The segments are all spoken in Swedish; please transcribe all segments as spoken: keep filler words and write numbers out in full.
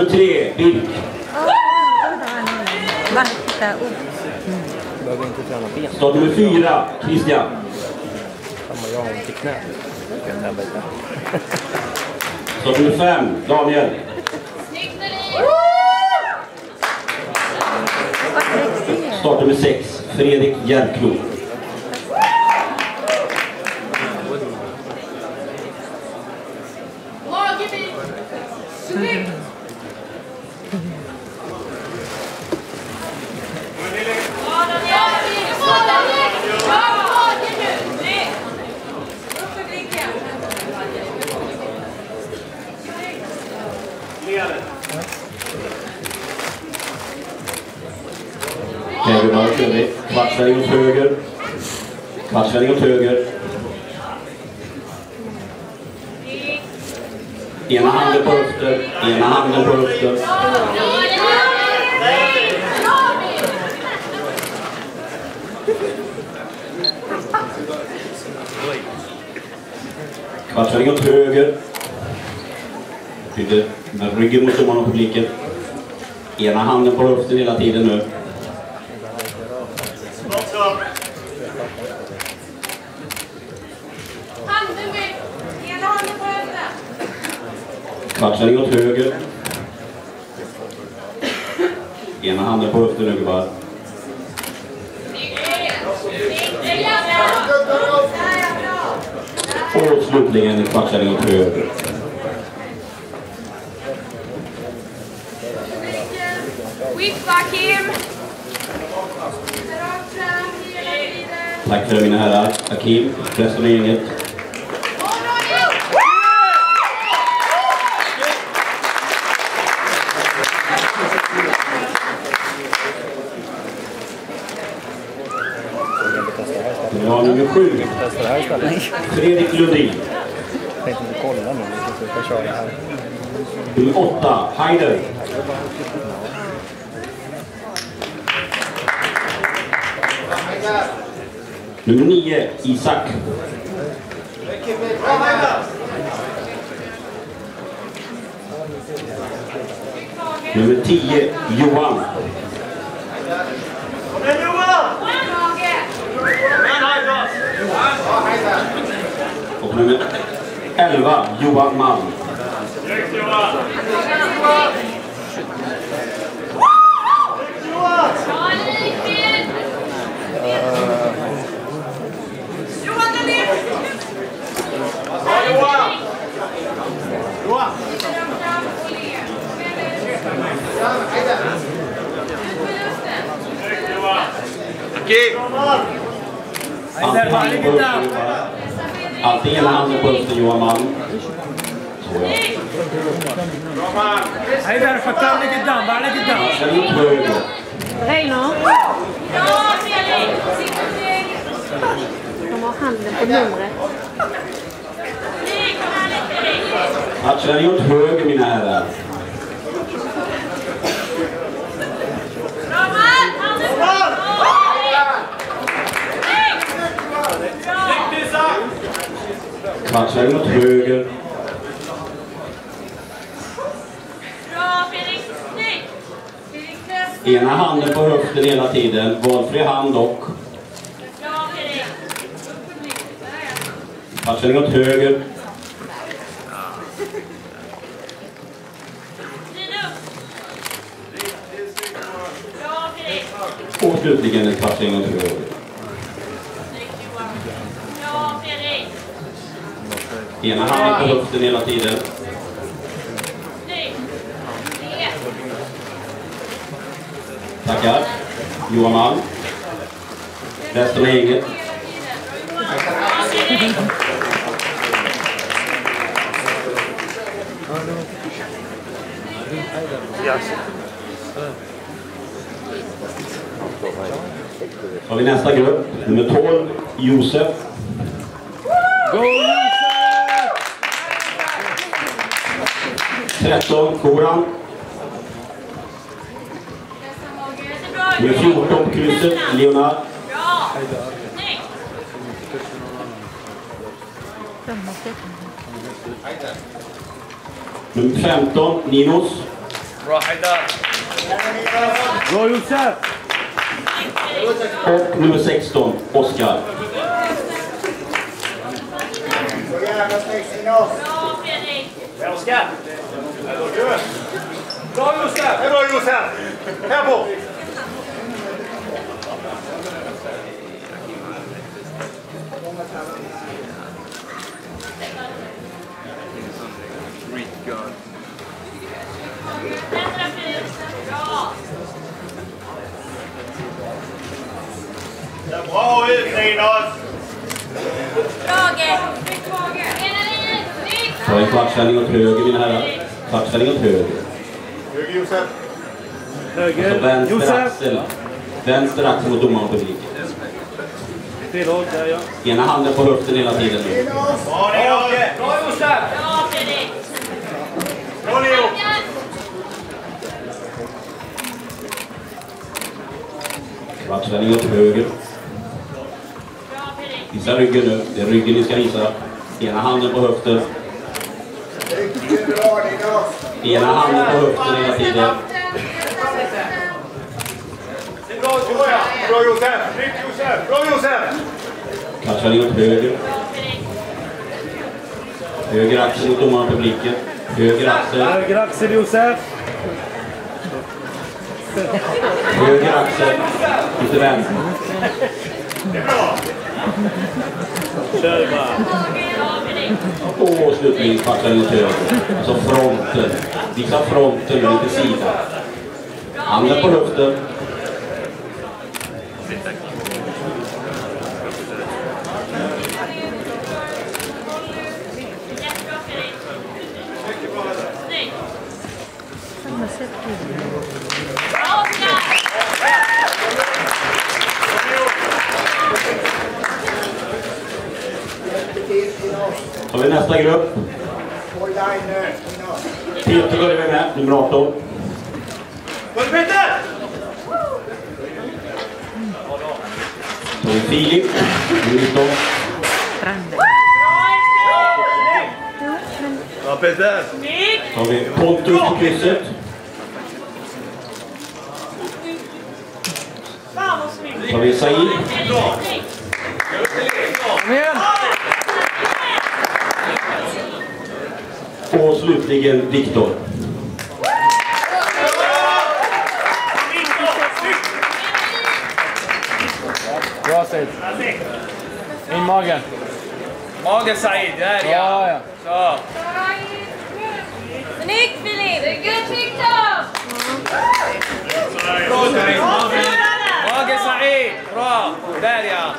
Nummer tre, Bill. Start nummer fyra, Christian. Samma jag har inte knä. Start nummer fem, Daniel. Start nummer sex, Fredrik Järklo. Okej, vi har kör vi. Kvartsvändning åt höger. Kvartsvändning åt höger. Ena handen på höften. Ena handen på höften. Kvartsvändning åt höger. Byter med ryggen mot domaren och publiken. Ena handen på höften hela tiden nu. Kvartsvändning åt höger. Ena handen på höften nu bara. Och slutligen en kvartsvändning åt höger. Tack för det mina herrar. Hakim, resten av gänget. Ja, nummer sju. Fredrik Lundin. Jag tänkte inte kolla nu, vi ska köra här. Nummer åtta, Heider. Nummer nio, Isak. Nummer tio, Johan. Och nummer elva, Johan Malm. Alltid ena handen på höften, Johan Malm. Så ja. Heider, förklar lite damm, bara lite damm. Sen ut höger. Reino. De har handen på numret. Matchen åt höger, mina herrar. Matchen åt höger. Ena handen på höften hela tiden. Valfri hand dock. Matchen åt höger. Och slutligen en kvartsvändning åt höger. Ena handen på höften hela tiden. Tackar. Johan Malm. Resten av gänget. Så har vi nästa grupp. Nummer tolv, Josef. Go Josef! tretton, Koran. Nummer fjorton, krysset, Leonard. Nummer femton, Ninos. Bra Haidar. Bra Josef. Och nummer sexton, Oskar. Bra Oskar. Bra Josef. Bra Josef. Här på. Bra ut, Linus! Drage! Så en kvartställning åt höger, mina herrar. Kvartställning åt höger. Höger Josef. Så Höger. vänster Josef. axel. Vänster axel mot domaren och publiken. Tillhåll, där ja. Ena handen på höften hela tiden nu. Bra Linus! Bra Josef. Bra Leo! Kvartställning åt höger. Visa ryggen nu. Det är ryggen ni ska visa. Ena handen på höften. Ena handen på höften hela tiden. Bra Josef! Nytt Josef! Bra Josef! Kvartställning åt höger. Höger axel mot domaren och publiken. Höger axel. Höger axel Josef. Höger axel. Inte vänster. Det är bra! Kör bara. Och slutligen kvartställning åt höger. Alltså fronten. Visa fronten och lite sidan. Handen på höften. Så har vi nästa grupp. Peter börjar vi med, nummer arton. Var det Peter? Så har vi Filip, nummer nitton. Bra Peter! Så har vi Pontus på krysset. Så har vi Said. Kom igen. Och slutligen Viktor. Bra Said. In magen. Magen Said, där ja. Ja, ja. Så. Snyggt Filip! Det är gött Viktor! Bra Said. Magen Said. Bra. Där ja.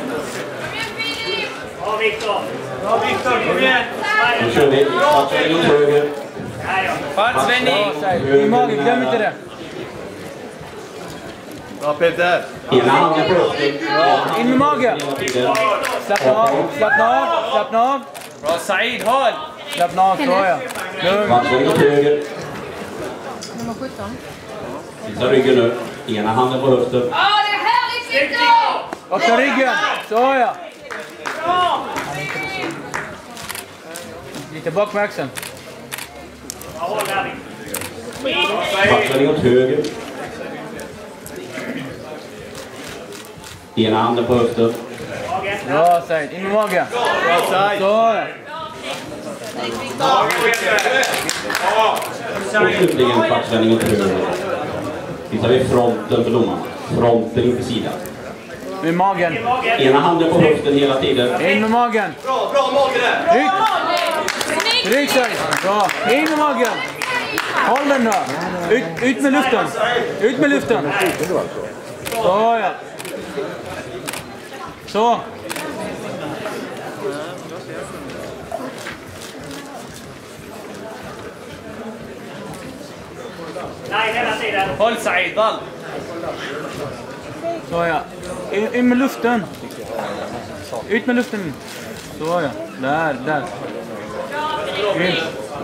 Bra Viktor! Bra Viktor, kom igen! Nu kör vi. Kvartställning åt höger. Fartsvändning. In magen, glöm inte det. Bra Peter! Ena handen på höften. In med magen. Slappna av, slappna av, slappna av. Bra Said, håll. Slappna av, så ja. Lugn. Kvartställning åt höger. Nummer sjutton. Visa ryggen nu. Ena handen på höften. Ja, det är härligt Viktor! Vakna ryggen, så ja. Lite bak med axeln. Kvartställning åt höger. Ena handen på höften. Bra Said, in med magen. Bra Said! Så ja. Och slutligen kvartställning åt höger. Visar vi fronten för domarna. Fronten in till sidan. Med magen. Ena handen på höften hela tiden. In med magen. Bra, bra mage där! Ryck. Ryck Said. Bra. In med magen. Håll den då. Ut, ut med luften. Ut med luften. Så ja. Så. Nej, hela tiden! Håll Said, ball. Så ja. In, in med luften. Ut med luften. Så ja. Där, där. In.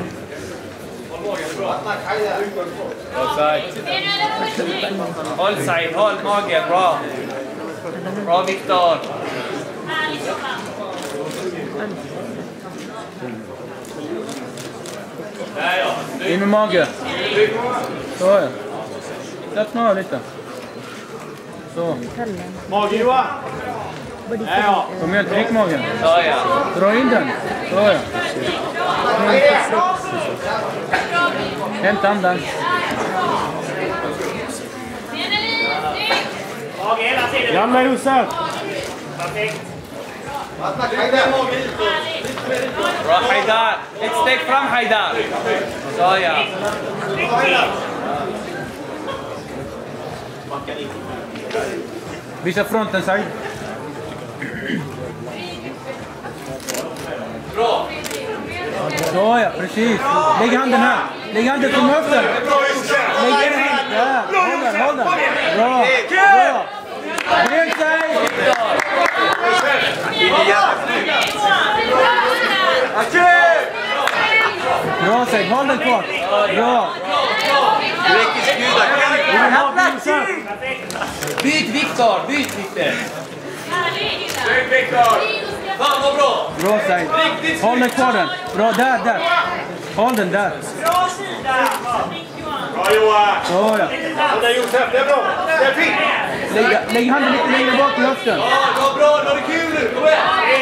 Håll Said. Håll Said, håll magen, bra. Bra Viktor. In med magen. Så ja. Slappna av lite. Så. Mage Johan. Ja. Kom igen, tryck magen. Ja, ja. Dra in den. Så ja. Hämta andan. Jävla Josef. Bra Haidar. Ett steg fram Haidar. Så ja. Visa fronten side. Bra. Så ja, precis. Lägg handen här. Lägg handen på höften. Lägg en hand där. Håll den, håll den. Bra. Bra. Bred sig. Bra sig. Håll den kvar. Bra. Byt Viktor, byt Viktor. Snyggt Viktor. Fan vad bra. Bra sig. Håll den kvar den. Bra, där, där. Håll den där. Bra Johan. Så ja. Och där Josef, det är bra. Det är fint. Lägg, lägg handen lite längre bak i höften. Ja, det var bra. Det var kul nu. Kom igen.